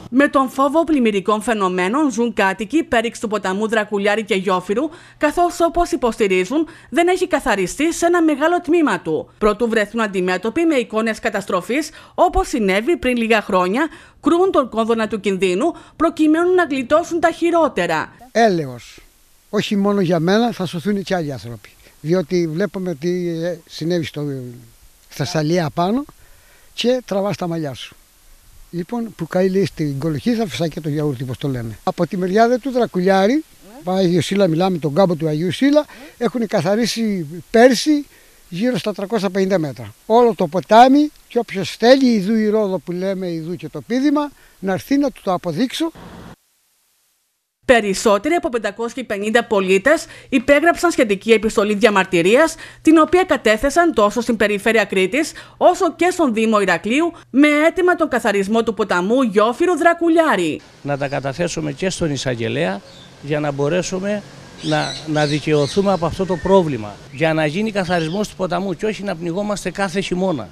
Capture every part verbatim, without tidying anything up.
Με τον φόβο πλημμυρικών φαινομένων ζουν κάτοικοι πέριξ του ποταμού Δρακουλιάρη και Γιόφυρου, καθώς όπως υποστηρίζουν δεν έχει καθαριστεί σε ένα μεγάλο τμήμα του. Προτού βρεθούν αντιμέτωποι με εικόνες καταστροφής, όπως συνέβη πριν λίγα χρόνια, κρούν τον κόδωνα του κινδύνου προκειμένου να γλιτώσουν τα χειρότερα. Έλεος, όχι μόνο για μένα, θα σωθούν και άλλοι άνθρωποι. Διότι βλέπουμε ότι συνέβη στο Θεσσαλία απάνω και τραβάς τα μαλλιά σου. Λοιπόν, που καεί στην κολοχή θα φυσάει και το γιαούρτι, όπως το λένε. Από τη μεριά δε του Δρακουλιάρη, Αγίου Σύλλα, μιλάμε τον κάμπο του Αγίου Σύλλα, έχουν καθαρίσει πέρσι γύρω στα τριακόσια πενήντα μέτρα. Όλο το ποτάμι, και όποιος θέλει, ιδού η Ρόδο που λέμε, ιδού και το πίδημα, να έρθει να του το αποδείξω. Περισσότεροι από πεντακόσιοι πενήντα πολίτες υπέγραψαν σχετική επιστολή διαμαρτυρίας, την οποία κατέθεσαν τόσο στην περιφέρεια Κρήτης όσο και στον Δήμο Ηρακλείου, με αίτημα τον καθαρισμό του ποταμού Γιόφυρου Δρακουλιάρη. Να τα καταθέσουμε και στον εισαγγελέα για να μπορέσουμε να, να δικαιωθούμε από αυτό το πρόβλημα. Για να γίνει καθαρισμός του ποταμού και όχι να πνιγόμαστε κάθε χειμώνα.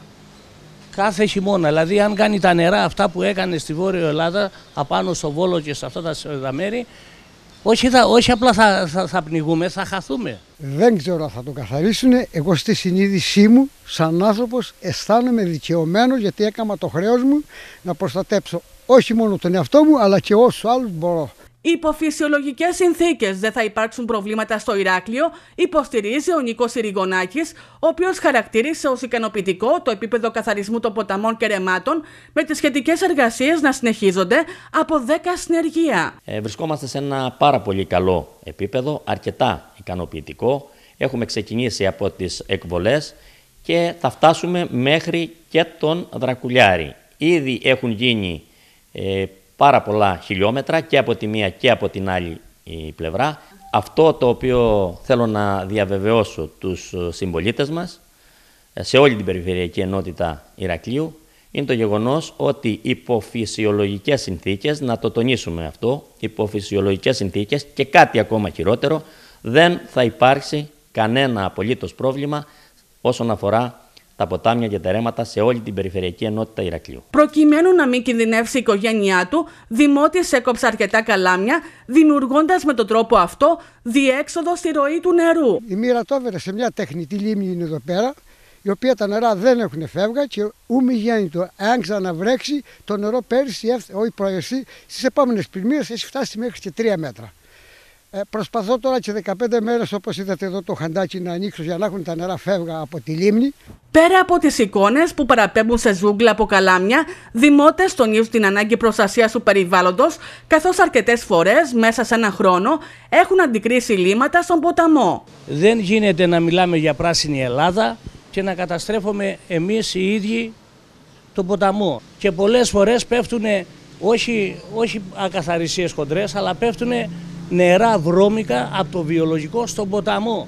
Κάθε χειμώνα, δηλαδή αν κάνει τα νερά αυτά που έκανε στη Βόρεια Ελλάδα, απάνω στο Βόλο και σε αυτά τα μέρη, όχι, θα, όχι απλά θα, θα, θα πνιγούμε, θα χαθούμε. Δεν ξέρω αν θα το καθαρίσουν. Εγώ στη συνείδησή μου, σαν άνθρωπος, αισθάνομαι δικαιωμένο γιατί έκανα το χρέος μου να προστατέψω όχι μόνο τον εαυτό μου, αλλά και όσους άλλους μπορώ. Υπό φυσιολογικές συνθήκες δεν θα υπάρξουν προβλήματα στο Ηράκλειο, υποστηρίζει ο Νίκος Ηρηγονάκης, ο οποίος χαρακτήρισε ως ικανοποιητικό το επίπεδο καθαρισμού των ποταμών και ρεμάτων, με τις σχετικές εργασίες να συνεχίζονται από δέκα συνεργεία. Ε, βρισκόμαστε σε ένα πάρα πολύ καλό επίπεδο, αρκετά ικανοποιητικό. Έχουμε ξεκινήσει από τις εκβολές και θα φτάσουμε μέχρι και τον Δρακουλιάρη. Ήδη έχουν γίνει ε, πάρα πολλά χιλιόμετρα και από τη μία και από την άλλη πλευρά. Αυτό το οποίο θέλω να διαβεβαιώσω τους συμπολίτες μας σε όλη την περιφερειακή ενότητα Ηρακλείου είναι το γεγονός ότι υπό φυσιολογικές συνθήκες, να το τονίσουμε αυτό, υπό φυσιολογικές συνθήκες και κάτι ακόμα χειρότερο, δεν θα υπάρξει κανένα απολύτως πρόβλημα όσον αφορά τα ποτάμια και τα ρέματα σε όλη την περιφερειακή ενότητα Ηρακλείου. Προκειμένου να μην κινδυνεύσει η οικογένειά του, Δημότης έκοψε αρκετά καλάμια, δημιουργώντας με τον τρόπο αυτό διέξοδο στη ροή του νερού. Η μοίρα το έβγαλε σε μια τεχνητή λίμνη είναι εδώ πέρα, η οποία τα νερά δεν έχουν φεύγα και ούμι γέννητο. Αν ξαναβρέξει, το νερό πέρυσι, όχι προεσί, στις επόμενες πλημμύρες έχει φτάσει μέχρι και τρία μέτρα. Ε, προσπαθώ τώρα και δεκαπέντε μέρες, όπως είδατε εδώ το χαντάκι, να ανοίξω για να έχουν τα νερά φεύγα από τη λίμνη. Πέρα από τις εικόνες που παραπέμπουν σε ζούγκλα από καλάμια, δημότες τονίζουν την ανάγκη προστασίας του περιβάλλοντος, καθώς αρκετές φορές μέσα σε ένα χρόνο έχουν αντικρίσει λίμματα στον ποταμό. Δεν γίνεται να μιλάμε για πράσινη Ελλάδα και να καταστρέφουμε εμείς οι ίδιοι τον ποταμό. Και πολλές φορές πέφτουν όχι, όχι ακαθαρισίες χοντρές, αλλά πέφτουν νερά βρώμικα από το βιολογικό στον ποταμό.